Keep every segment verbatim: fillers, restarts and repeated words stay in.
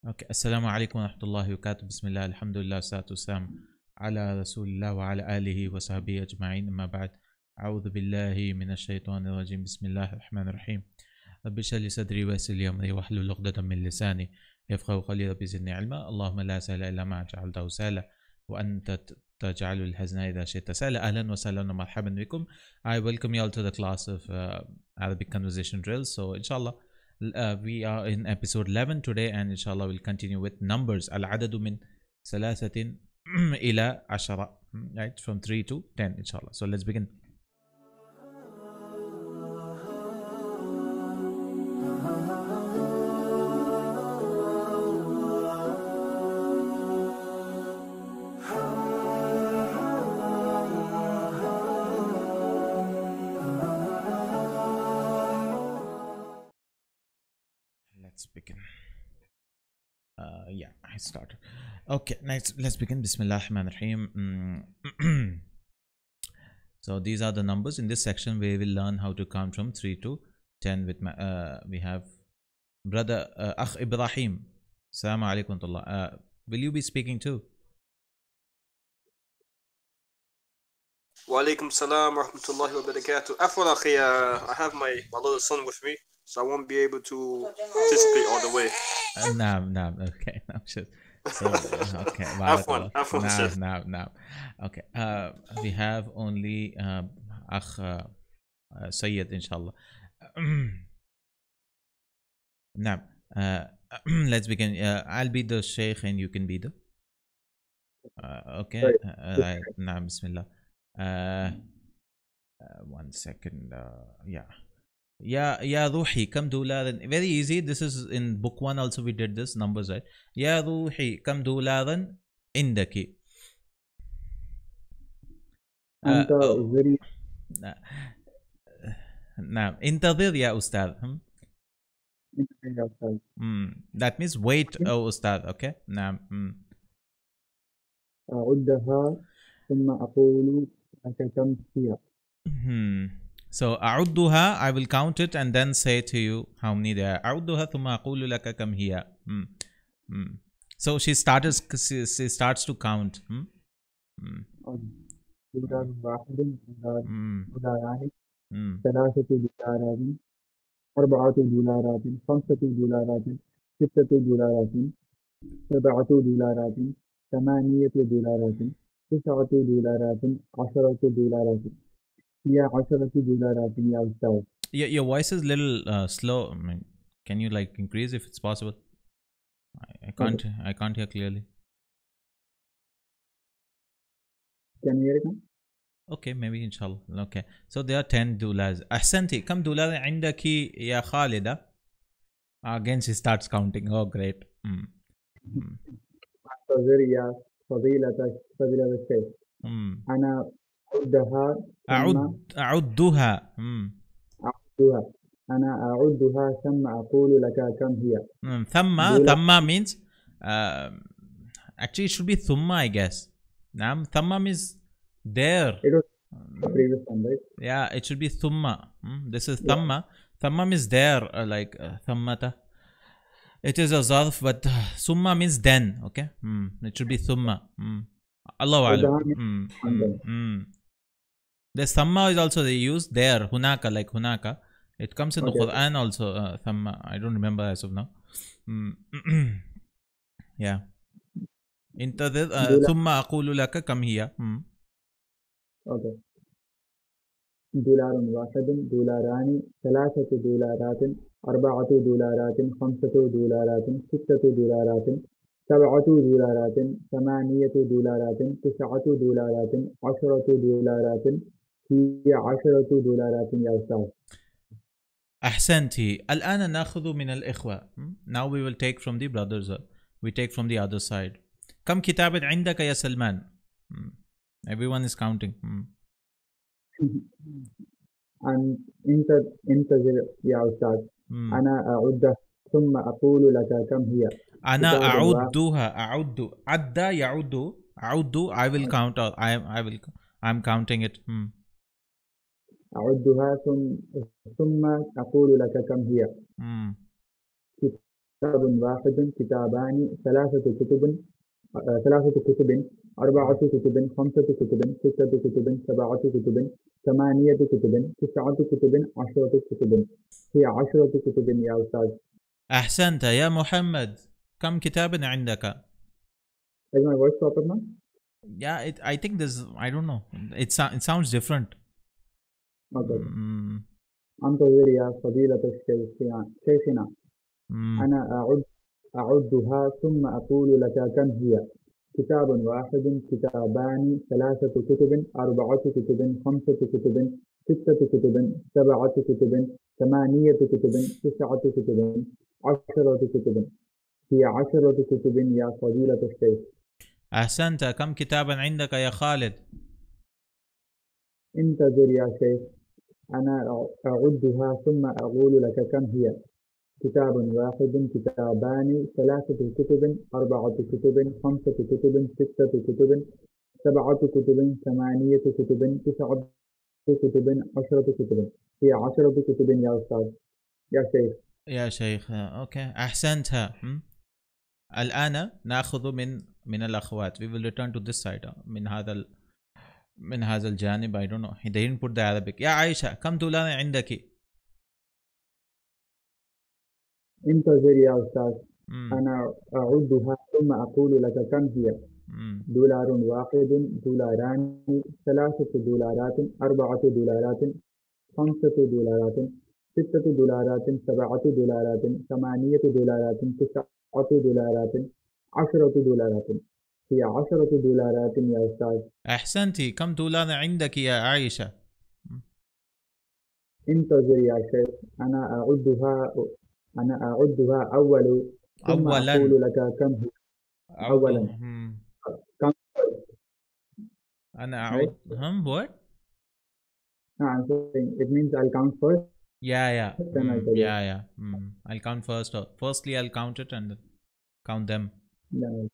اوكي السلام عليكم ورحمة الله وبركاته. بسم الله الحمد لله والصلاة والسلام على رسول الله وعلى آله وصحبه أجمعين. أما بعد، أعوذ بالله من الشيطان الرجيم. بسم الله الرحمن الرحيم. رب اشرح لي صدري ويسر لي أمري واحلل عقدة من لساني يفقهوا قولي. رب زدني علما. اللهم لا سهل إلا ما جعلته سهلا وأنت تجعل الحزن إذا شئت سهلا. أهلا وسهلا ومرحبا بكم. I welcome you all to the class of uh, Arabic conversation drills. So inshallah, Uh, we are in episode eleven today, and inshallah we'll continue with numbers. Al-adadu min salasatin ila ashara, right, from three to ten, inshallah. So let's begin. Let's begin. Uh, yeah, I started. Okay, next, let's begin. Bismillah ar-Rahman ar-Rahim. So these are the numbers. In this section, we will learn how to count from three to ten. With my, uh, we have brother uh, Akh Ibrahim. Assalamu alaikum wa rahmatullah. Uh, will you be speaking too? Wa alaikum salam wa rahmatullahi wa barakatuh. Afwan akhi, uh, I have my, my little son with me, so I won't be able to participate all the way. Uh, no, no, okay, no, sure. So, okay, Afwan, afwan, no, Sheikh. no, no. Okay, uh, we have only uh, Akh uh, uh, Sayyid, inshallah. Now, uh, let's begin. Uh, I'll be the Sheikh and you can be the. Uh, okay, uh, right. Now, Bismillah. Uh, uh, one second. Uh, yeah. Ya Ya Ruhi, kam dularan. Very easy. This is in book one also we did this numbers, right? Ya Ruhi, kam dularan indaki. أنت very Naam. Intadir ya Ustad. Hmm? outside. Hmm. That means wait, oh Ustad. Okay. Naam. Hmm. أعدها ثم أقول لك كم هي. Hmm. So أعدها, I will count it and then say to you how many there are. أعدها ثم أقول لك كم هي. Hmm. Hmm. So she starts. She, she starts to count. Hmm. Hmm. دولار واحد دولار Hmm. دولاران Hmm. ثلاثة دولارات أربعة دولارات خمسة دولارات ستة دولارات سبعة دولارات ثمانية دولارات تسعة دولارات عشرة دولارات هي عشرة دولارات يا أستاذ. Your, your voice is a little uh, slow. I mean, can you like increase if it's possible? I, I can't. I can't hear clearly. Can you hear it now? Okay, maybe inshallah. Okay. So there are ten dollars. Ahsanti. Kam dollars indaki ya Khalida? Again she starts counting. Oh great. Hmm. Hmm. أعتذر يا فضيلة فضيلة الشيخ. Hmm. أنا أعدها ثم أعد أعدها. Hmm. أعدها أنا أعدها ثم أقول لك كم هي. Hmm. Thamma. Dula- Thamma means uh, actually it should be thumma, I guess. Nam. Thamma means there. It was the previous one, right? Yeah, it should be thumma. Hmm? This is Yeah. thamma. Thamma means there, uh, like uh, thammata. It is a zarf, but uh, summa means then. Okay, hmm. It should be thumma. Hmm. Allahu alam. Udhan means Hmm. and Hmm. then. Hmm. This thamma is also they use there. Hunaka, like hunaka. It comes in the Okay. Quran also. Uh, thamma. I don't remember as of now. Hmm. Yeah. Intadir. Uh, Dula- thumma aqulu laka kam hiya. Hmm. Okay. دولار واحد دولاران ثلاثة دولارات أربعة دولارات خمسة دولارات ستة دولارات سبعة دولارات ثمانية دولارات تسعة دولارات عشرة دولارات هي عشرة دولارات يا أستاذ. أحسنتي. الآن نأخذ من الإخوة. Now we will take from the brothers. We take from the other side. كم كتاب عندك يا سلمان? Everyone is counting. أن أنت انتظر يا أستاذ. Hmm. أنا أعد ثم أقول لك كم هي. أنا كتاب أعدها. أعد. عد يعد. أعد. I will count. out. I I will. I'm counting it. Hmm. أعدها ثم ثم أقول لك كم هي. Hmm. كتاب واحد كتابان ثلاثة كتب آه، ثلاثة كتب أربعة كتب خمسة كتب ستة كتب سبعة كتب ثمانية كتب تسعة كتب عشرة كتب. هي عشرة كتب يا أستاذ. أحسنت يا محمد. كم كتاب عندك؟ Is my voice proper now? Yeah, it, I think this. I don't know. It, so- it sounds different. Okay. Mm, انتظر يا فضيلة الشيخ شيخنا. mm. أنا أعد أعدها ثم أقول لك كم هي. كتاب واحد كتابان ثلاثة كتب أربعة كتب خمسة كتب ستة كتب سبعة كتب ثمانية كتب تسعة كتب عشرة كتب. هي عشرة كتب يا فضيلة الشيخ. أحسنت. كم كتابا عندك يا خالد؟ انتظر يا شيخ. أنا أعدها ثم أقول لك كم هي. كتاب واحد كتابان ثلاثة كتب أربعة كتب خمسة كتب ستة كتب سبعة كتب ثمانية كتب تسعة كتب عشرة كتب. هي عشرة كتب يا أستاذ يا شيخ. يا شيخ. أوكي. أحسنت. م? الآن نأخذ من من الأخوات. We will return to this side. من هذا ال... من هذا الجانب. I don't know. He didn't put the Arabic. يا عائشة كم دولار عندك؟ انتظر يا أستاذ. مم. أنا أعدها ثم أقول لك كم هي. مم. دولار واحد دولاران ثلاثة دولارات أربعة دولارات خمسة دولارات ستة دولارات سبعة دولارات ثمانية دولارات تسعة دولارات عشرة دولارات. هي عشرة دولارات يا أستاذ. أحسنتي. كم دولار عندك يا عائشة؟ انتظر يا شيخ. أنا أعدها أنا أعدها أول ثم أولاً. أقول لك كم هي. أولاً. مم. كم. أنا أعود. هم what? No, I'm saying it means I'll count first. Yeah, yeah. Then I'll Mm, tell you. yeah, yeah. Mm. I'll count first. Firstly, I'll count it and then count them. لا.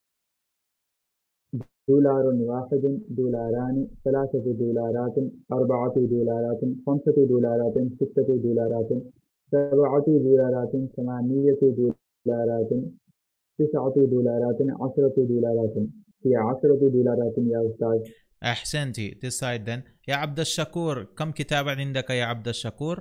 دولار واحد دولاران ثلاثة دولارات أربعة دولارات خمسة دولارات ستة دولارات سبعة دولارات ثمانية دولارات تسعة دولارات عشرة دولارات. هي عشرة دولارات يا أستاذ. أحسنتي. This side then. يا عبد الشكور كم كتابا عندك يا عبد الشكور؟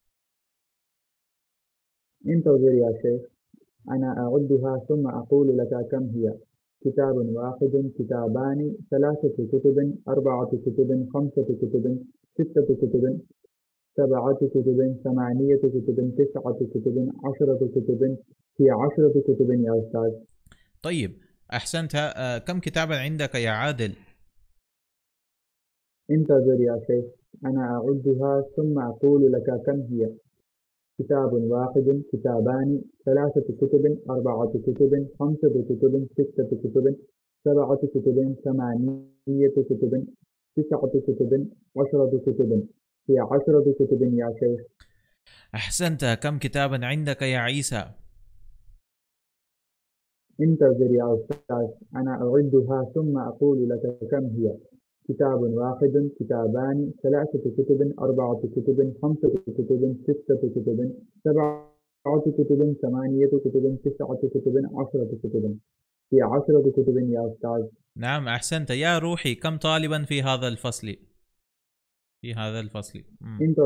انتظر يا شيخ. أنا أعدها ثم أقول لك كم هي. كتاب واحد كتابان ثلاثة كتب أربعة كتب خمسة كتب ستة كتب سبعة كتب ثمانية كتب تسعة كتب عشرة كتب. هي عشرة كتب يا أستاذ. طيب. أحسنت. آه كم كتابا عندك يا عادل؟ انتظر يا شيخ. أنا أعدها ثم أقول لك كم هي. كتاب واحد كتابان ثلاثة كتب أربعة كتب خمسة كتب ستة كتب سبعة كتب ثمانية كتب تسعة كتب عشرة كتب. هي عشرة كتب يا شيخ. أحسنت. كم كتابا عندك يا عيسى؟ انتظر يا أستاذ. أنا أعدها ثم أقول لك كم هي. كتاب واحد كتابان ثلاثة كتب أربعة كتب خمسة كتب ستة كتب سبعة كتب ثمانية كتب تسعة كتب عشرة كتب. هي عشرة كتب يا أستاذ. نعم. أحسنت يا روحي. كم طالبا في هذا الفصل؟ في هذا الفصل. مم. انتظر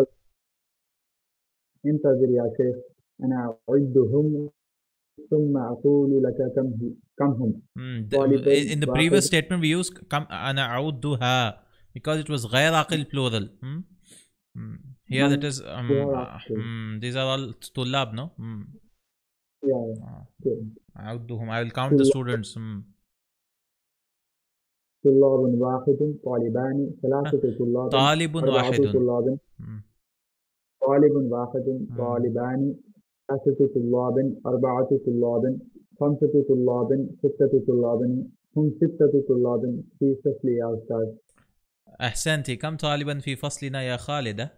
انتظر يا شيخ. أنا أعدهم ثم أقول لك كم هي كم هم. Mm, طالبين in the واحد. previous statement we used كم أنا أعدها because it was غير عاقل plural. Mm? Mm. Here it is um, uh, mm, these are all طلاب no. Mm. Yeah, yeah. أعدهم. I will count the students. Mm. طلاب واحد طالبان ثلاثة طلاب طالب أربعة واحد. طلاب. Mm. طالب واحد طالبان ثلاثة طلاب أربعة طلاب خمسة طلاب ستة طلاب. هم ستة طلاب في فصل يا أستاذ. أحسنتي. كم طالبا في فصلنا يا خالدة؟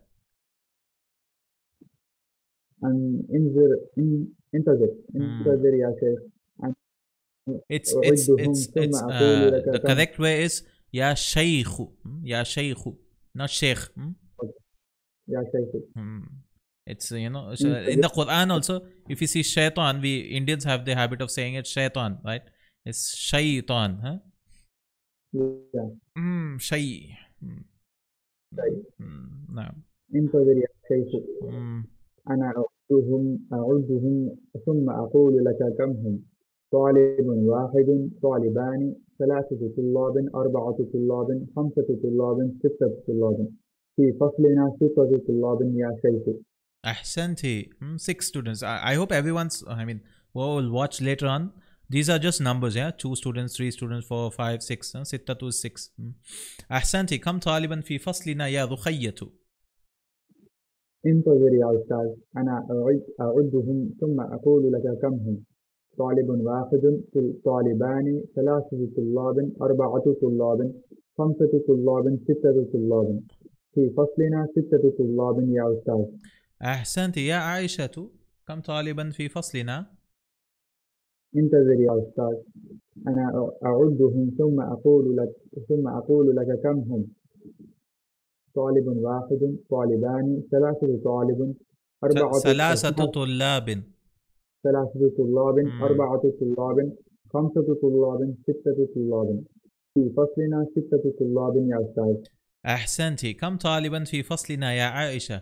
أن انظر إن انتظر انتظر يا شيخ. It's it's it's it's uh, the correct way is يا شيخ. يا شيخ not شيخ. يا شيخ. It's, you know, so in the Quran also, if you see shaitan, we Indians have the habit of saying it shaitan, right? It's shaitan, huh? Yeah. Mm, shay. Mm. Shay. Mm, نعم. انتظر يا شيخ. Mm. أنا أعدهم أعدهم ثم أقول لك كم هم. طالب واحد، طالبان، ثلاثة طلاب، أربعة طلاب، خمسة طلاب، ستة طلاب. في فصلنا ستة طلاب يا شيخ. Ahsanti. Mm, six students. I, I hope everyone's, I mean, we'll watch later on. These are just numbers, yeah? Two students, three students, four, five, six. Huh? Sitta to six. Mm. Ahsanti. Kam taliban fi faslina ya Ruqayyatu. انتظر يا أستاذ. أنا أعد أعدهم ثم أقول لك كم هم. طالب واحد، طالبان، ثلاثة طلاب، أربعة طلاب، خمسة طلاب، ستة طلاب. في فصلنا ستة طلاب يا أستاذ. Ahsanti ya Aishatu. Kam taliban fi faslina. انتظر يا أستاذ. أنا أعدهم ثم أقول لك ثم أقول لك كم هم. طالب واحد، طالبان، ثلاثة طالب، أربعة ثلاثة طلاب. ثلاثة طلاب، مم. أربعة طلاب، خمسة طلاب، ستة طلاب. في فصلنا ستة طلاب يا أستاذ. أحسنتي. كم طالبا في فصلنا يا عائشة؟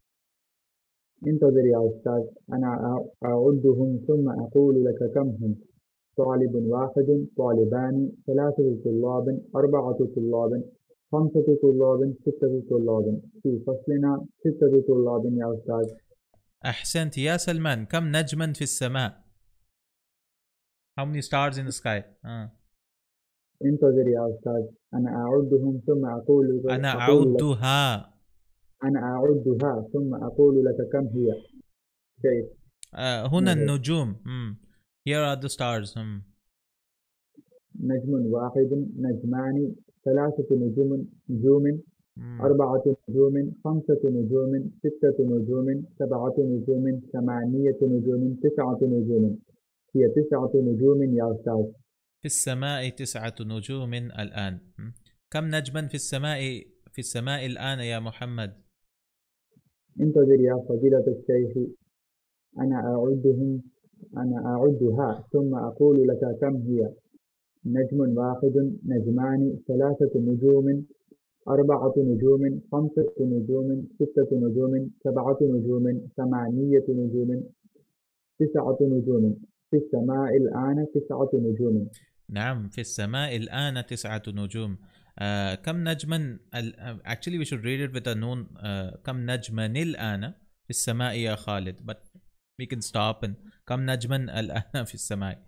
انتظر يا أستاذ. أنا أعدهم ثم أقول لك كم هم. طالب واحد، طالبان، ثلاثة طلاب، أربعة طلاب، خمسة طلاب، ستة طلاب. في فصلنا ستة طلاب يا أستاذ. أحسنت يا سلمان. كم نجما في السماء؟ How many stars in the sky? آه. انتظر يا أستاذ. أنا أعدهم ثم أقول لك أنا أقول لك أعدها. أنا أعدها ثم أقول لك كم هي. كيف؟ آه هنا النجوم. mm. Here are the stars. mm. نجم واحد، نجمان، ثلاثة نجوم نجوم mm. أربعة نجوم، خمسة نجوم، ستة نجوم، سبعة نجوم، ثمانية نجوم، تسعة نجوم. هي تسعة نجوم يا أستاذ. في السماء تسعة نجوم الآن. mm. كم نجما في السماء في السماء الآن يا محمد؟ انتظر يا فضيلة الشيخ. أنا أعدهم أنا أعدها ثم أقول لك كم هي. نجم واحد، نجمان، ثلاثة نجوم، أربعة نجوم، خمسة نجوم، ستة نجوم، سبعة نجوم، ثمانية نجوم، تسعة نجوم. في السماء الآن تسعة نجوم. نعم في السماء الآن تسعة نجوم. uh, كم نجما ال... actually we should read it with a noon. uh, كم نجما الآن في السماء يا خالد, but we can stop and كم نجما الآن في السماء.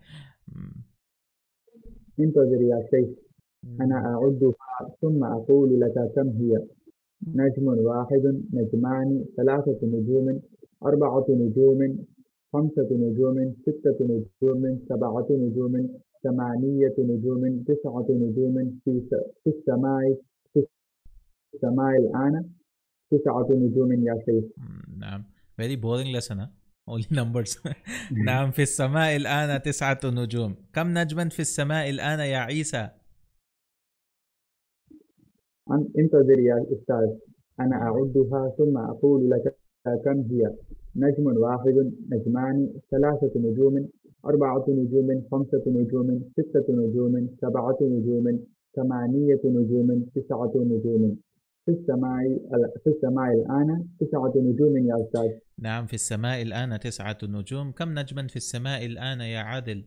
انتظر يا شيخ. أنا أعدها ثم أقول لك كم هي. نجم واحد، نجمان، ثلاثة نجوم، أربعة نجوم، خمسة نجوم، ستة نجوم، سبعة نجوم، ثمانية نجوم، تسعة نجوم. في في السماء في السماء الآن تسعة نجوم يا شيخ. نعم very boring lesson huh? only numbers. نعم في السماء الآن تسعة نجوم. كم نجما في السماء الآن يا عيسى؟ انتظر يا أستاذ. أنا أعدها ثم أقول لك كم هي. نجم واحد، نجمان، ثلاثة نجوم، أربعة نجوم، خمسة نجوم، ستة نجوم، سبعة نجوم، ثمانية نجوم، تسعة نجوم. في السماء في السماء الآن تسعة نجوم يا أستاذ. نعم في السماء الآن تسعة نجوم. كم نجما في السماء الآن يا عادل؟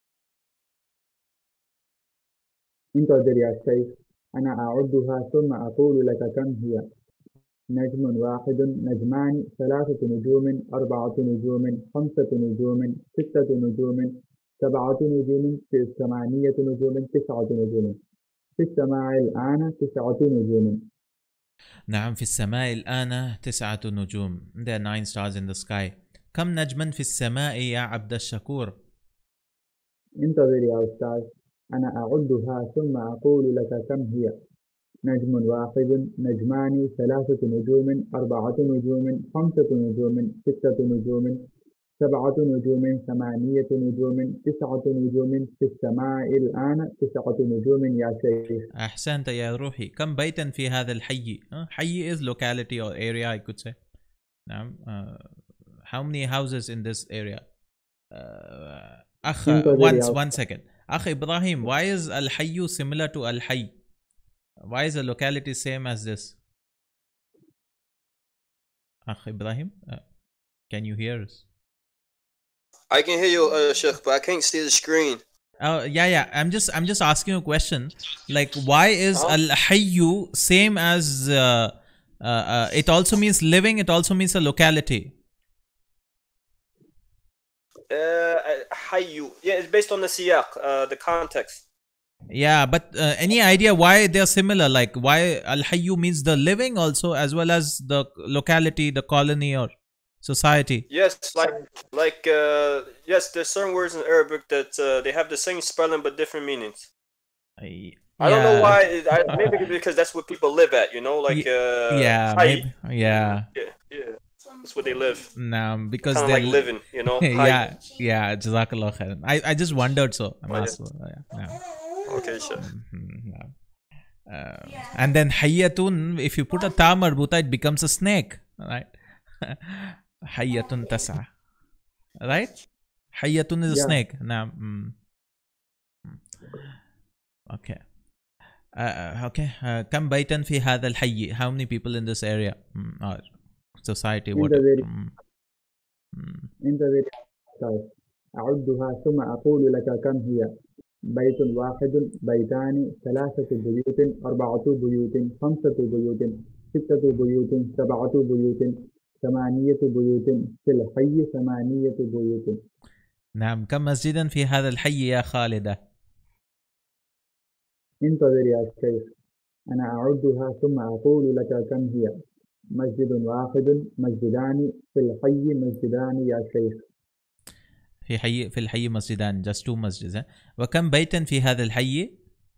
انتظر يا شيخ. أنا أعدها ثم أقول لك كم هي. نجم واحد، نجمان، ثلاثة نجوم، أربعة نجوم، خمسة نجوم، ستة نجوم، سبعة نجوم، ثمانية نجوم، تسعة نجوم. في السماء الآن تسعة نجوم. نعم في السماء الآن تسعة نجوم. There are nine stars in the sky. كم نجما في السماء يا عبد الشكور؟ انتظر يا أستاذ. أنا أعدها ثم أقول لك كم هي. نجم واحد، نجمان، ثلاثة نجوم، أربعة نجوم، خمسة نجوم، ستة نجوم، سبعة نجوم، ثمانية نجوم، تسعة نجوم. في السماء الآن تسعة نجوم يا شيخ. أحسنت يا روحي. كم بيتا في هذا الحي؟ حي is locality or area I could say. نعم. uh, how many houses in this area? uh, أخ انتظر once يا one second. أخ Ibrahim, why is Al Hayyu similar to Al Hayy? Why is the locality same as this? Akh Ibrahim, uh, can you hear us? I can hear you, uh, Sheikh, but I can't see the screen. Oh yeah, yeah. I'm just, I'm just asking you a question. Like, why is Uh-huh. Al Hayyu same as? Uh, uh, uh, it also means living. It also means a locality. Uh, Hayyu. Yeah, it's based on the siyaq, uh, the context. Yeah, but uh, any idea why they're similar? Like, why Al Hayyu means the living also, as well as the locality, the colony or society. Yes, like like uh, yes, there's certain words in Arabic that uh, they have the same spelling but different meanings. I, I don't know yeah. why. It, I, maybe because that's where people live at. You know, like uh, Yeah, Hayy. maybe. Yeah. Yeah, yeah. That's where they live. No, because Kind of they're like living. You know. yeah, Hayy. yeah. Jazakallah khairan. I, I just wondered, so I'm Oh, yeah. asked. Yeah, yeah. Okay, sure. Mhm, yeah. Uh, and then hayyatun, if you put a ta marbuta, it becomes a snake, right? Hayyatun tas'a, right? Hayyatun is a Yeah. snake. Now, mm. okay. Uh, okay. Uh, Kam baytan fi hadha al-hayy? How many people in this area mm, or society? In What? the very Mm, mm. انتظر يا أستاذ أعدها ثم أقول لك كم هي بيت واحد بيتان ثلاثة بيوت أربعة بيوت خمسة بيوت ستة بيوت سبعة بيوت ثمانية بيوت في الحي ثمانية بيوت. نعم. كم مسجدا في هذا الحي يا خالدة؟ انتظر يا شيخ أنا أعدها ثم أقول لك كم هي مسجد واحد مسجدان في الحي مسجدان يا شيخ. في حي في الحي مسجدان, just two masjids. وكم بيتا في هذا الحي؟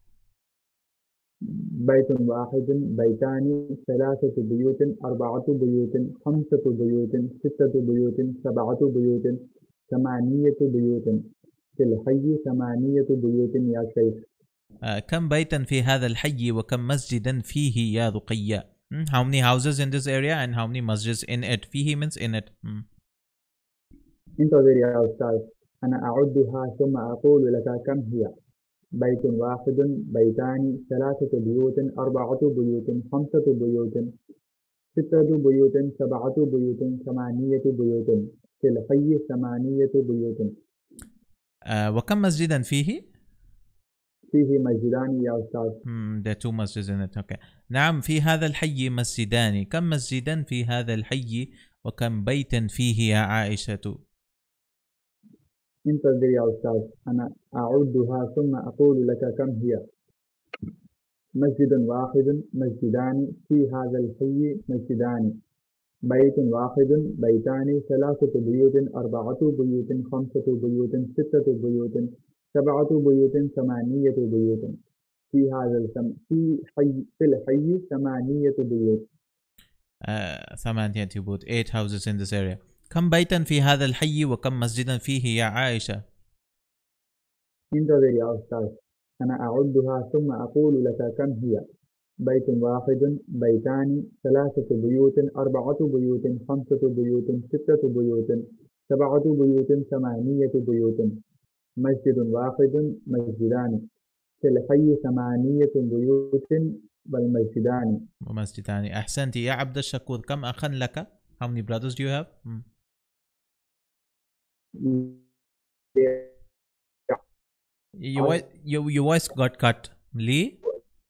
بيت واحد بيتان ثلاثة بيوت أربعة بيوت خمسة بيوت ستة بيوت سبعة بيوت ثمانية بيوت في الحي ثمانية بيوت يا شيخ. Uh, كم بيتا في هذا الحي وكم مسجدا فيه يا رقية? Hmm? How many houses in this area and how many masjids in it? فيه means in it. Hmm. انتظر يا أستاذ أنا أعدها ثم أقول لك كم هي بيت واحد بيتان ثلاثة بيوت أربعة بيوت خمسة بيوت ستة بيوت سبعة بيوت ثمانية بيوت في الحي ثمانية بيوت. Uh, وكم مسجدا فيه؟ فيه مسجدان يا أستاذ. Hmm, there are two masjids in it. Okay. نعم في هذا الحي مسجدان. كم مسجدا في هذا الحي وكم بيتا فيه يا عائشة؟ انتظر يا أستاذ أنا أعدها ثم أقول لك كم هي مسجد واحد مسجدان في هذا الحي مسجدان بيت واحد بيتان ثلاثة بيوت أربعة بيوت خمسة بيوت ستة بيوت سبعة بيوت ثمانية بيوت في هذا السم في حي في الحي ثمانية بيوت. uh, ثمانية بيوت, eight houses in this area. كم بيتا في هذا الحي وكم مسجدا فيه يا عائشة؟ انتظر يا أستاذ أنا أعدها ثم أقول لك كم هي بيت واحد بيتان ثلاثة بيوت أربعة بيوت خمسة بيوت ستة بيوت سبعة بيوت ثمانية بيوت مسجد واحد مسجدان في الحي ثمانية بيوت والمسجدان. ومسجدان. أحسنت يا عبد الشكور. كم أخا لك? How many brothers do you have? Hmm. Your, your, your voice got cut. لي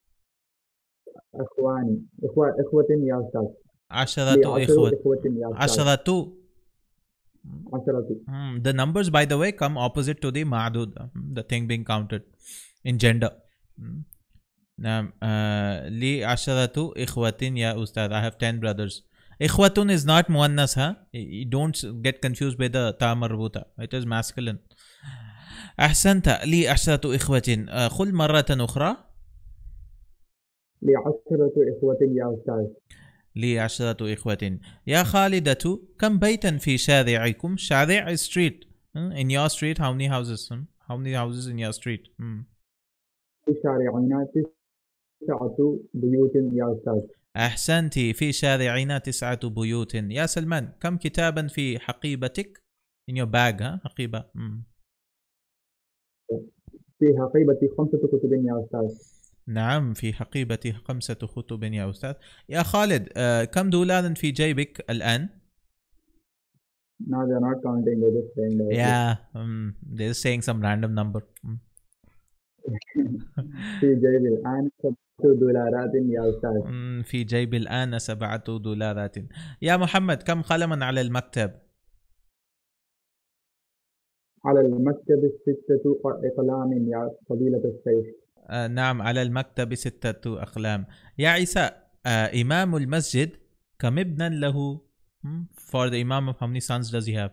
أخواني إخوة إخوة يا أستاذ. عشرة لي إخوة. إخوة يا أستاذ. عشرة. عشرة. Hmm. The numbers, by the way, come opposite to the ma'dud, the thing being counted in gender. Hmm. Now, uh, li asharatu ikhwatin ya ustad. I have ten brothers. Ikhwatun is not muannas, huh? You don't get confused by the ta marbuta. It is masculine. أحسنت. لي عشرة إخوة. قل مرة أخرى. لي عشرة إخوة يا أستاذ. لي عشرة إخوة. يا خالدة كم بيتا في شارعكم؟ شارع is street. In your street, how many houses? How many houses in your street? في شارعنا تسعة بيوت يا أستاذ. أحسنتي. في شارعنا تسعة بيوت. يا سلمان كم كتابا في حقيبتك؟ in your bag ها حقيبة. مم. في حقيبتي خمسة كتب يا أستاذ. نعم في حقيبتي خمسة كتب يا أستاذ. يا خالد آه كم دولار في جيبك الآن؟ No, they are not counting. They are just saying that. Yeah, um, they're saying some random number. Mm. في جيب الآن سبعة دولارات يا أستاذ. Mm, في جيب الآن سبعة دولارات. يا محمد كم قلما على المكتب؟ على المكتب ستة أقلام يا فضيلة الشيخ. آه نعم على المكتب ستة أقلام. يا عيسى آه إمام المسجد كم ابنا له؟ Hmm? For the Imam, how many sons does he have?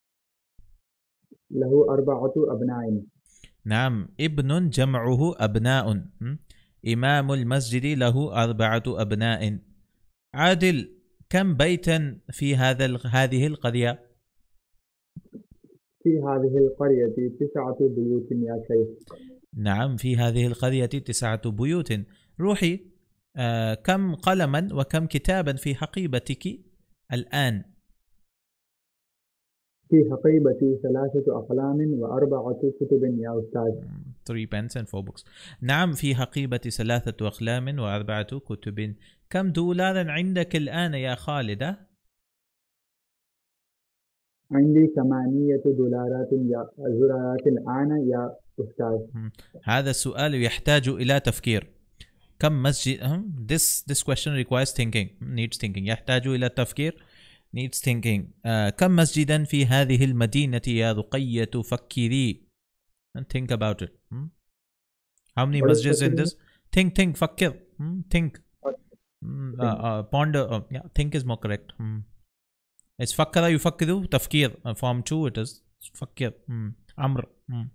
له أربعة أبناء. نعم ابن جمعه أبناء. hmm? إمام المسجد له أربعة أبناء. عادل كم بيتا في هذا هذه القرية؟ في هذه القرية تسعة بيوت يا شيخ. نعم في هذه القرية تسعة بيوت. روحي آه كم قلما وكم كتابا في حقيبتك الآن؟ في حقيبتي ثلاثة أقلام وأربعة كتب يا أستاذ. three pens and four books. نعم في حقيبتي ثلاثة أقلام وأربعة كتب. كم دولارا عندك الآن يا خالدة؟ عندي ثمانية دولارات يا دولارات الآن يا أستاذ. هذا السؤال يحتاج إلى تفكير. كم مسجد this this question requires thinking needs thinking يحتاج إلى التفكير needs thinking. uh, كم مسجدا في هذه المدينة يا رقية؟ فكري and think about it. hmm? How many masjids in this? Think think فكر. hmm? Think. hmm? uh, uh, ponder. uh, yeah, think is more correct. hmm? It's فكر يفكر تفكير. uh, form two it is فكر. hmm? أمر. hmm?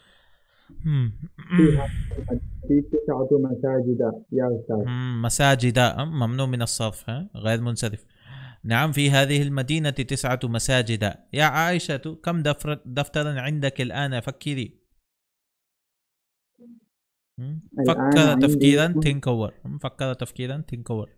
في تسعة مساجد يا أستاذ. مساجد ممنوع من الصرف غير منصرف. نعم في هذه المدينة تسعة مساجد. يا عائشة كم دفتر دفترا عندك الآن؟ فكري. فكر تفكيرا think over. فكر تفكيرا think over.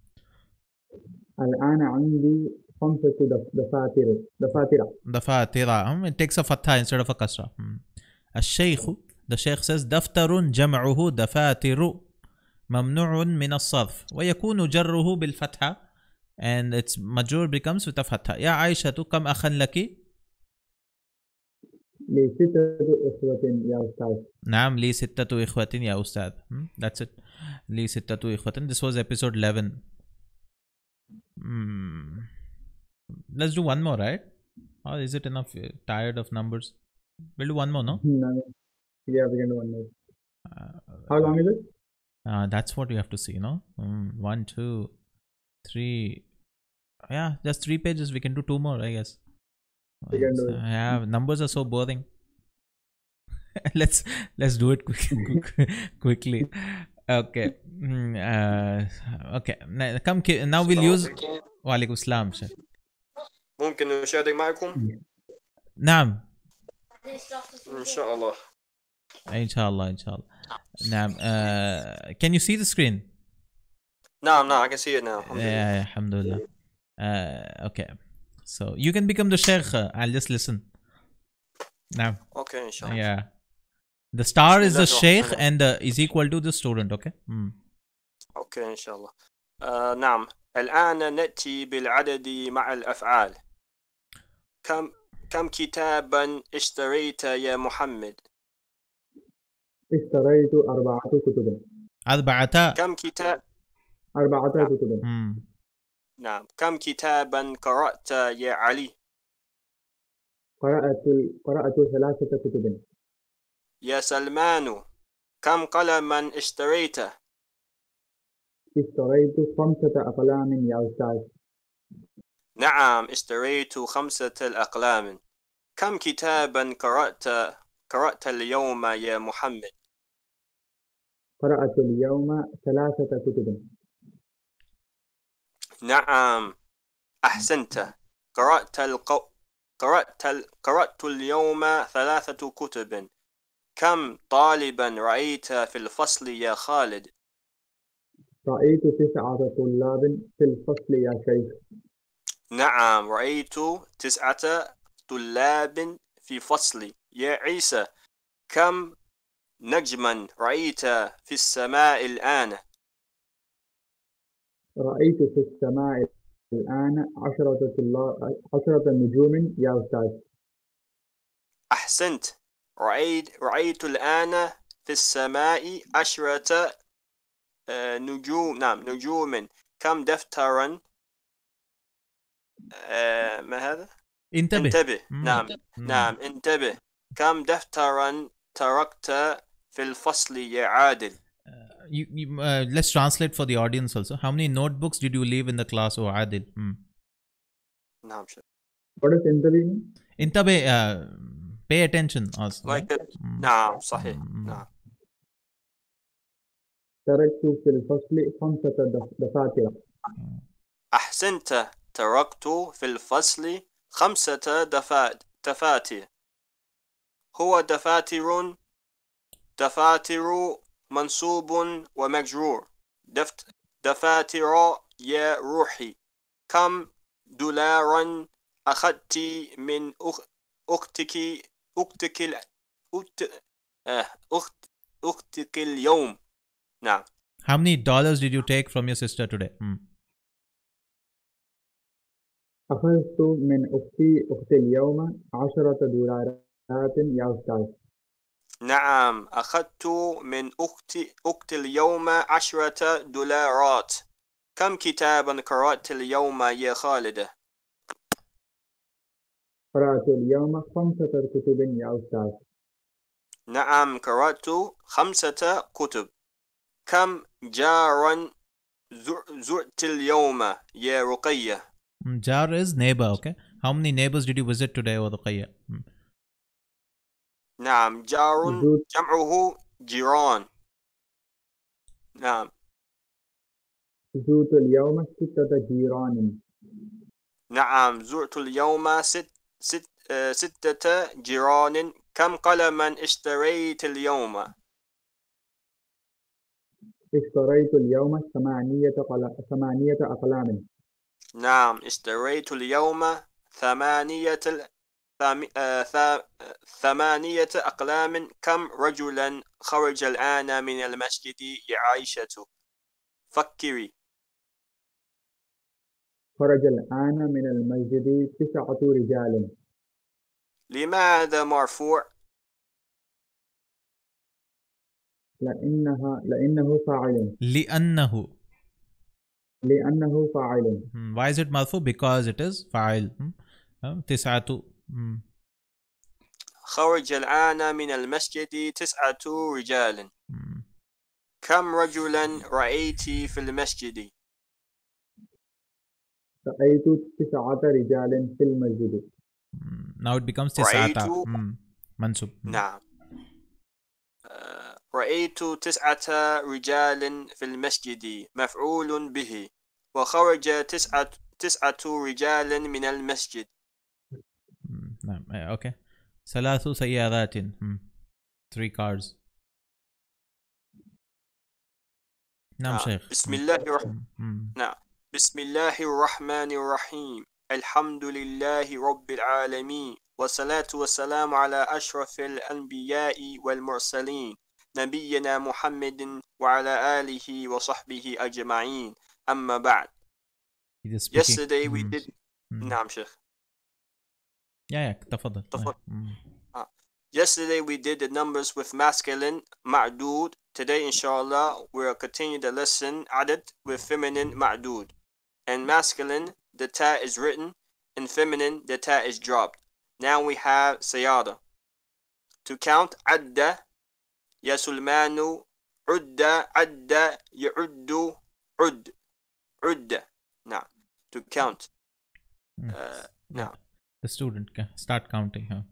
الآن عندي خمسة دفاتر دفاتر دفاتر. It takes a fatha instead of a kasra. الشيخ the Sheikh says دفتر جمعه دفاتر ممنوع من الصرف ويكون جره بالفتحة and its majrur becomes with a fatha. يا عائشة كم أخا لك؟ لي ستة إخوة يا أستاذ. نعم لي ستة إخوة يا أستاذ. That's it. لي ستة إخوة. This was episode eleven. Hmm. Let's do one more, right? Or is it enough? Tired of numbers? We'll do one more, no? No. Yeah, we can do one more. Uh, How long is it? Uh, that's what you have to see, no? Mm, one, two, three. Yeah, just three pages. We can do two more, I guess. We can do it. Uh, yeah, numbers are so boring. let's let's do it quick, quick, quickly. Okay. Mm, uh, okay. Now, come. Now we'll use. وعليكم السلام. ممكن نشارك معكم؟ نعم. إن شاء الله. إن شاء الله إن شاء الله. نعم. Uh, can you see the screen? نعم نعم I can see it now. Yeah, الحمد لله. Uh, okay. So you can become the sheikh. I'll just listen. نعم. Okay إن شاء الله. Yeah. The star is the sheikh and uh, is equal to the student. Okay. Mm. Okay إن شاء الله. uh, نعم. الآن نأتي بالعدد مع الأفعال. كم كم كتابا اشتريت يا محمد؟ اشتريت أربعة كتب. أربعة. كم كتاب؟ أربعة كتب. نعم. كم كتابا قرأت يا علي؟ قرأت قرأت ثلاثة كتب. يا سلمان كم قلما اشتريته؟ اشتريت خمسة أقلام يا أستاذ. نعم اشتريت خمسة الأقلام. كم كتابا قرأت قرأت اليوم يا محمد؟ قرأت اليوم ثلاثة كتب. نعم أحسنت. قرأت القو... قرأت ال... قرأت اليوم ثلاثة كتب. كم طالبا رأيت في الفصل يا خالد؟ رأيت تسعة طلاب في الفصل يا شيخ. نعم، رأيت تسعة طلاب في فصلي يا عيسى. كم نجما رأيت في السماء الآن؟ رأيت في السماء الآن عشرة طلاب عشرة نجوم يا أستاذ. أحسنت. رأيت رأيت الآن في السماء عشرة آه، نجوم. نعم، نجوم. كم دفترا؟ آه، ما هذا؟ انتبه. انتبه. مم. نعم مم. نعم انتبه. كم دفترا تركت في الفصل يا عادل؟ Uh, you, you, uh, let's translate for the audience also. How many notebooks did you leave in the class, oh Adil? Hmm. نعم شيخ. What does interview mean? Intabe, uh, pay attention also. like right? it. Hmm. نعم صحيح. Hmm. نعم. تركت في الفصل خمسة دف- دفاتر. أحسنت. تركت في الفصل خمسة دفا- دفاتر. هو دفاتر دفاتر منصوب ومجرور. دفت دفاتر يا روحي. كم دولارا أخذت من أخ... أختك أختك ال... أخت... آه، أخت... أختك اليوم؟ نعم. How many dollars did you take from your sister today? Hmm. أخذت من أختي أختي اليوم عشرة دولارات يا أستاذ. نعم، أخذت من أختي أختي اليوم عشرة دولارات. كم كتابا قرأت اليوم يا خالد؟ قرأت اليوم خمسة كتب يا أستاذ. نعم، قرأت خمسة كتب. كم جارا زر- زرت اليوم يا رقية؟ Hmm, Jar is neighbor, okay? How many neighbors did you visit today, oh Ruqayya? Hmm. نعم، جار زرت جمعه جيران. نعم. زرت اليوم ستة جيران. نعم، زرت اليوم ست ست آه، ستة جيران. كم قلما اشتريت اليوم؟ اشتريت اليوم ثمانية قل- ثمانية أقلام. نعم، اشتريت اليوم ثمانية ال- ثام- آه، ثا- ثمانية أقلام. كم رجلا خرج الآن من المسجد يا عائشة؟ فكري. خرج الآن من المسجد تسعة رجال. لماذا مرفوع؟ لأنها لأنه فاعل. لأنه. لأنه فاعل. Hmm. Why is it marfu? Because it is fa'il. Hmm. Uh, tis'atu. Hmm. خرج الآن من المسجد تسعة رجال. Hmm. كم رجلا رأيت في المسجد؟ رأيت تسعة رجال في المسجد. Hmm. Now it becomes رأيت tis'ata. Hmm. Mansub. Hmm. نعم. آه، رأيت تسعة رجال في المسجد مفعول به. وخرج تسعة تسعة رجال من المسجد. Hmm. نعم. Eh, okay. ثلاث سيارات. Hmm. Three cars. نعم نعم. شيخ. بسم Hmm. الله الرحمن Hmm. Hmm. نعم بسم الله الرحمن الرحيم. الحمد لله رب العالمين، والصلاة والسلام على أشرف الأنبياء والمرسلين نبينا محمد وعلى آله وصحبه أجمعين. أما بعد. He is speaking. Yesterday we Hmm. did. Hmm. نعم شيخ. Yeah, yeah. تفضل. تفضل. Hmm. Ah. Yesterday we did the numbers with masculine ma'dud. Today inshallah we'll continue the lesson عدد with feminine ma'dud. And masculine the ta is written, and feminine the ta is dropped. Now we have sayada. To count adda ya sulmanu, udda adda ya'uddu ud udda. Now to count. Hmm. Uh, Yeah. now The student can start counting. Huh?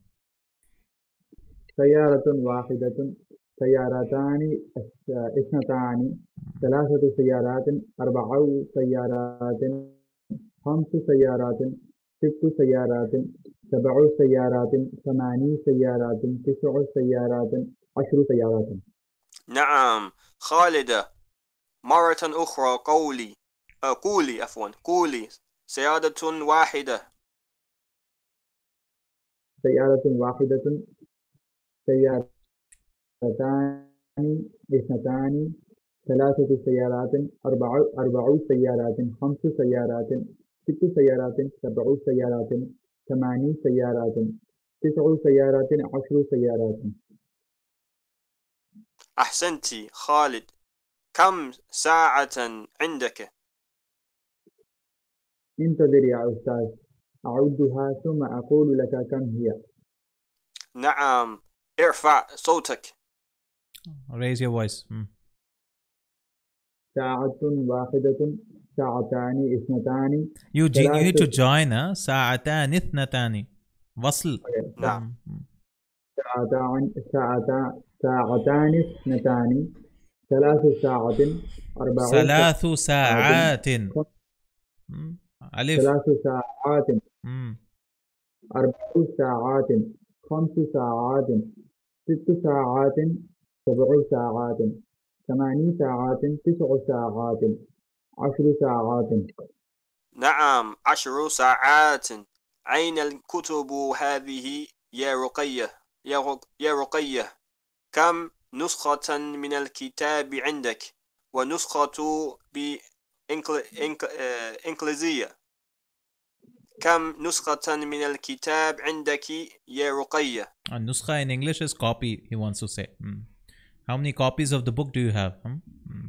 سيارة واحدة. سيارتان اثنتان. ثلاثة سيارات. أربع سيارات. خمس سيارات. ست سيارات. سبع سيارات. ثماني سيارات. تسع سيارات. عشر سيارات. نعم. خالدة مرة أخرى قولي آه قولي عفوا قولي سيارة واحدة. سيارة واحدة، سيارتان اثنتان، ثلاثة سيارات، أربع أربع سيارات، خمس سيارات، ست سيارات، سبع سيارات، ثمان سيارات، تسع سيارات، عشر سيارات. أحسنتي خالد. كم ساعة عندك؟ انتظر يا أستاذ، أعدها ثم أقول لك كم هي. نعم، ارفع صوتك. Raise your voice. Hmm. ساعة واحدة، ساعتان اثنتان، You, you need to ثلاثة join. Huh? ساعتان اثنتان. وصل. نعم. Hmm. ساعتان ساعتان ساعتان اثنتان، ثلاث ساعات، أربع ثلاث ساعات، ساعات. Hmm. ألف. ثلاث ساعات، Hmm. أربع ساعات، خمس ساعات، ست ساعات، سبع ساعات، ثمان ساعات، تسع ساعات، عشر ساعات. نعم، عشر ساعات. أين الكتب هذه يا رقية؟ يا رق- يا رقية، كم نسخة من الكتاب عندك؟ ونسخة بإنجليزية. كم نسخة من الكتاب عندك يا رقية؟ النسخة in English is copy, he wants to say. Hmm. How many copies of the book do you have? Hmm? Hmm.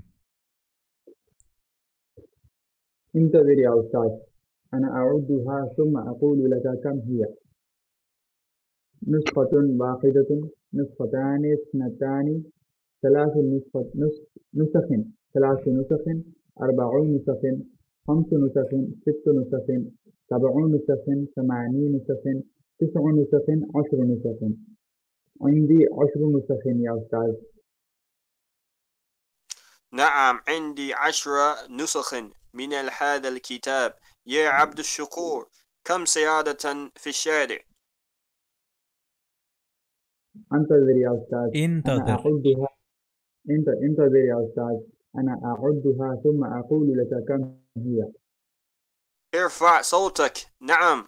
انتظر يا أستاذ، أنا أعدها ثم أقول لك كم هي. نسخة واحدة، نسختان اثنتان، ثلاث نسخ نسخ ثلاث نسخ، أربع نسخ، خمس نسخ، ست نسخ، سبع نسخ، ثمان نسخ، تسع نسخ، عشر نسخ. عندي عشر نسخ يا أستاذ. نعم، عندي عشر نسخ من هذا الكتاب يا عبد الشكور. كم سيارة في الشارع؟ انتظر يا أستاذ، أنا انتظر. أعدها. انت انتظر يا أستاذ، أنا أعدها ثم أقول لك كم هي. ارفع صوتك. نعم.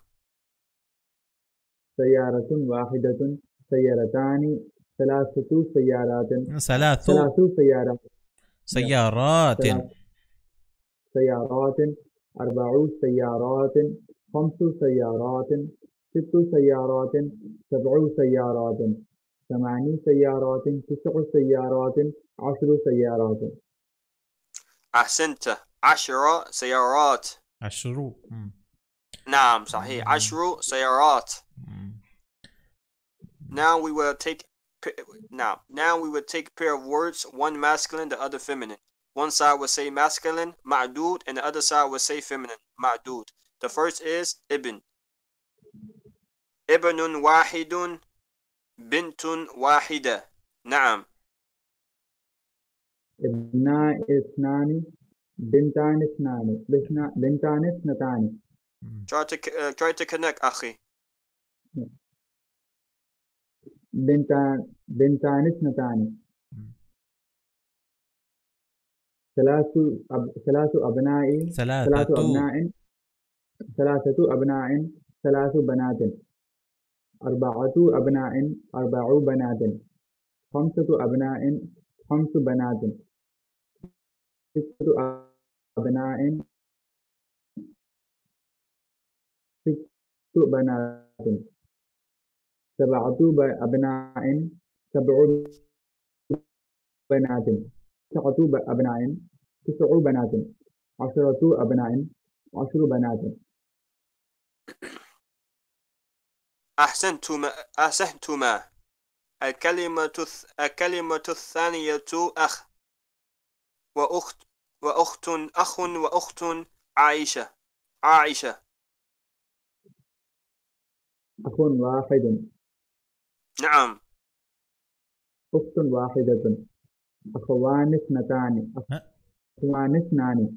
سيارة واحدة، سيارتان، ثلاثة سيارات، ثلاث ثلاث سيارات، سيارات. ثلاث سيارات، أربع سيارات، خمس سيارات، ست سيارات، سبع سيارات، ثمان سيارات، تسع سيارات، عشر سيارات. أحسنت، عشر سيارات. عشر. نعم صحيح، عشر سيارات. Now we will take now now we will take pair of words, one masculine, the other feminine. One side will say masculine, ma'dud, and the other side will say feminine, ma'dud. The first is ibn. Ibnun wahidun, bintun wahida. Naam. ابناء اثنان، بنتان اثنان، بنتان اثنتان. Try to uh, try to connect, akhi. بنتان بنتان اثنتان. ثلاث أب... ثلاث أبناء ثلاث ثلاثة. أبناء ثلاثة أبناء، ثلاث بنات. أربعة أبناء، أربع بنات. خمسة أبناء، خمس بنات. ستة أبناء، ست بنات. سبعة أبناء، سبع بنات. تسعة أبناء، تسع بنات. عشرة أبناء، عشر بنات. أحسنتما أحسنتما. الكلمة الكلمة الثانية أخ وأخت وأخت أخ وأخت عائشة عائشة. أخ واحد. نعم. أخت واحدة. أخوان اثنتان. أخوان اثنان.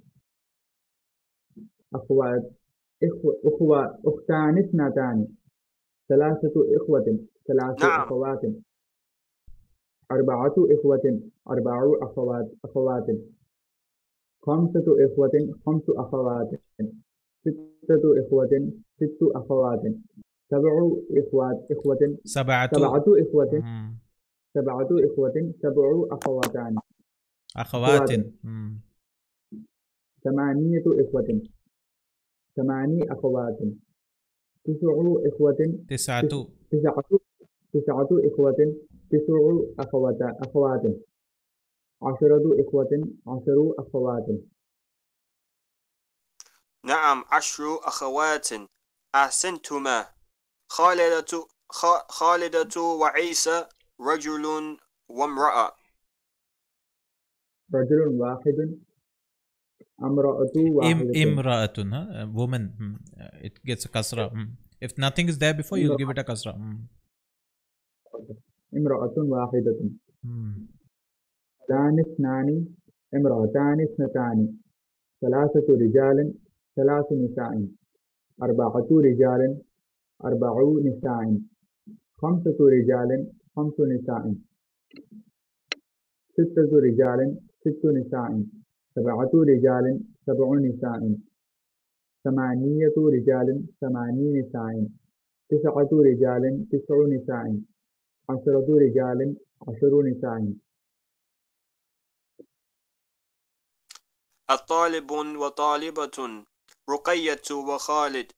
أخوات إخوة أخوة أختان اثنتان. ثلاثة إخوة، ثلاث نعم. أخوات. أربعة إخوة، أربع أخوات أخوات. خمسة إخوة خمس أخوات ستة إخوة ست أخوات سبع إخوات إخوة سبعة سبعة إخوة مم. سبعة إخوة سبع أخواتان أخوات أخوات مم. ثمانية إخوة ثماني أخوات تسع إخوة تسعة تس- تسعة تسعة إخوة تسع أخوات أخوات عشرة إخوة عشر أخوات نعم عشر أخوات أحسنتما. خالدة خ- خالدة وعيسى رجل وامرأة. رجل واحد امرأة Im, واحدة imra'atun, huh? A woman. Hmm. Uh, It gets a kasra. Hmm. If nothing is there before, you'll give امرأة it a kasra. Hmm. امرأة واحدة Hmm. فلان اثنان امرأتان اثنتان ثلاثة رجال ثلاث نساء أربعة رجال أربع نساء خمسة رجال خمس نساء ستة رجال ست نساء سبعة رجال سبع نساء ثمانية رجال ثماني نساء تسعة رجال تسع نساء عشرة رجال عشر نساء الطالب وطالبة رقية وخالد.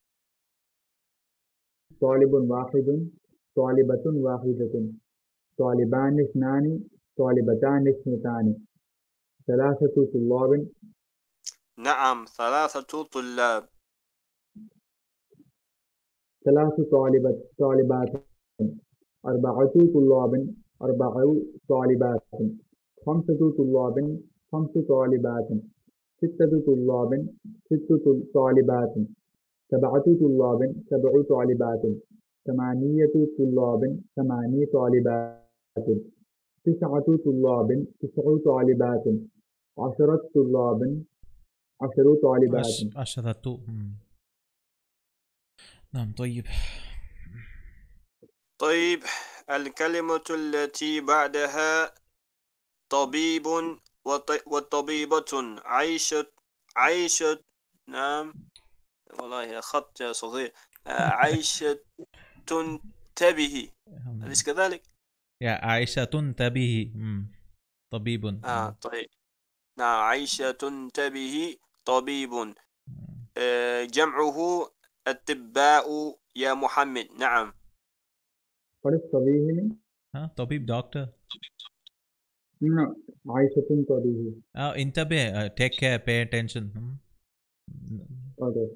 طالب واحد طالبة واحدة طالبان اثنان طالبتان اثنتان ثلاثة طلاب نعم ثلاثة طلاب. ثلاث طالبات طالبات أربعة طلاب أربع طالبات خمسة طلاب خمس طالبات ستة طلاب ست طالبات سبعة طلاب سبع طالبات ثمانية طلاب ثماني طالبات تسعة طلاب تسع طالبات عشرة طلاب عشر طالبات أش... أشرة. Hmm. نعم طيب. طيب الكلمة التي بعدها طبيب وط- وطبيبة عيشة عيشة. نعم والله خط يا صغير. آه، عيشة تنتبه، أليس كذلك؟ يا عائشة تنتبه. Hmm. طبيب. آه Hmm. طيب. نعم عيشة تنتبه طبيب. آه، جمعه الطباء يا محمد. نعم فللطبيب ها طبيب doctor. نعم عائشة طبيب Oh, انتبه. Uh, take care. Pay attention. Hmm. أوكي.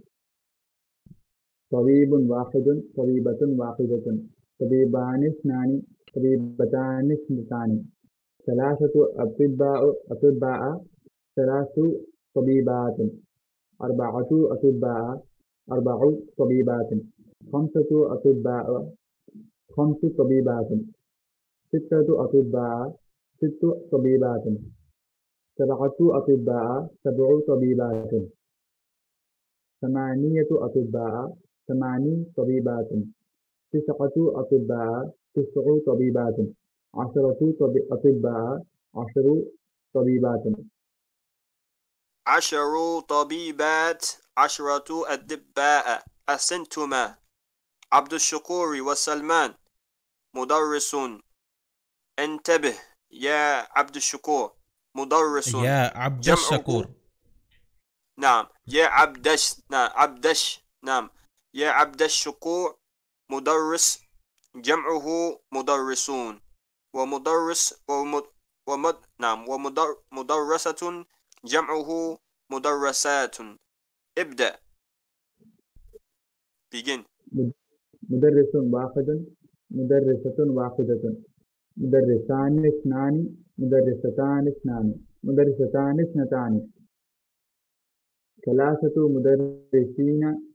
طبيب واحد طبيبة واحدة طبيبان اثنان طبيبتان اثنتان ثلاثة أطباء أطباء ثلاث طبيبات أربعة أطباء أربع طبيبات خمسة أطباء خمس طبيبات ستة أطباء ست طبيبات سبعة أطباء سبع طبيبات ثمانية أطباء ثماني طبيبات تسعة أطباء تسع طبيبات عشرة طب- أطباء عشر طبيبات عشر طبيبات عشرة أطباء. أحسنتما. عبد الشكور وسلمان مدرس. انتبه يا عبد الشكور مدرس. يا عبد جمعه الشكور. نعم يا عبدش. نعم عبدش. نعم يا عبد الشكور مدرس. جمعه مدرسون. ومدرس ومد ومد نعم ومدر مدرسة جمعه مدرسات. ابدأ. begin. مدرس واحد مدرسة واحدة مدرسان اثنان مدرستان اثنان مدرستان اثنتان ثلاثة مدرسين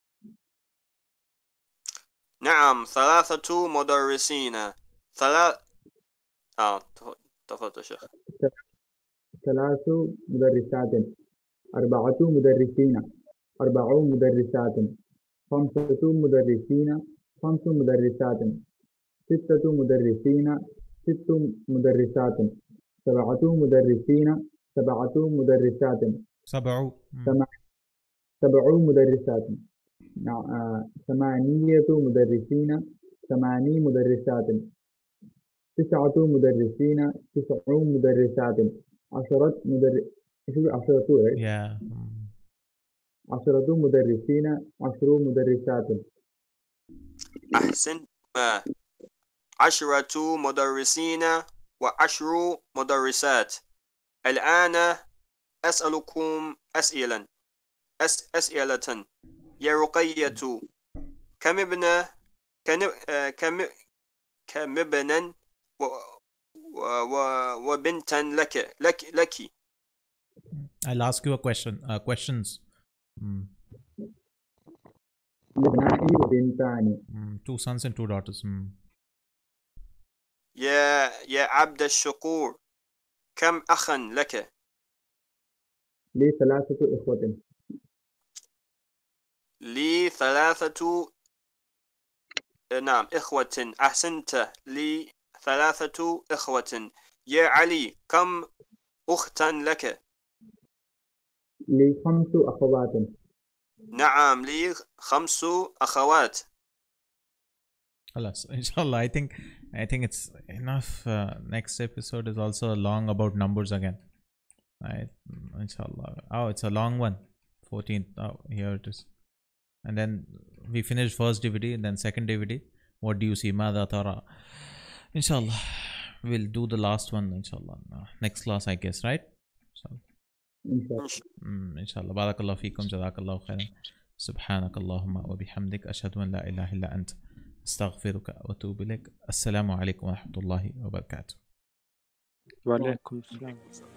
نعم ثلاثة مدرسين. ثلاث آه تف- تفضل شيخ. ثلاث مدرسات أربعة مدرسين أربع مدرسات خمسة مدرسين خمس مدرسات ستة مدرسين ست مدرسات سبعة مدرسين سبعة مدرسات سبع. سبع مدرسات. ثمانية مدرسين. ثماني مدرسات. تسعة مدرسين. تسع مدرسات. عشرة مدر عشرة yeah. عشرة مدرسين. عشر مدرسات. أحسنت. عشرة مدرسين وعشر مدرسات. الآن أسألكم أسئلة أس أسئلة. يا رقية، كم ابن كم كم ابنا و و وبنتا لك لك لك I'll ask you a question. Uh, questions. Mm. Mm. Two sons and two daughters. Mm. يا يا عبد الشكور، كم أخا لك؟ لي ثلاثة إخوة. لي ثلاثة نعم إخوة. أحسنت، لي ثلاثة إخوة. يا علي، كم أختا لك؟ لي خمس أخوات. نعم، لي خمس أخوات. خلاص inshallah. I think I think it's enough. Uh, next episode is also long about numbers again. Right? Inshallah. Oh, it's a long one. fourteenth. Oh, here it is. And then we finished first D V D and then second D V D. What do you see? Mada tara? Inshallah. We'll do the last one, inshallah. Uh, next class, I guess, right? inshallah. Mm, inshallah. Barakallahu feekum. Jazakallahu khairan. سبحانك اللهم وبحمدك أشهد أن لا إله إلا أنت أستغفرك وأتوب إليك. السلام عليكم ورحمة الله وبركاته. وعليكم السلام.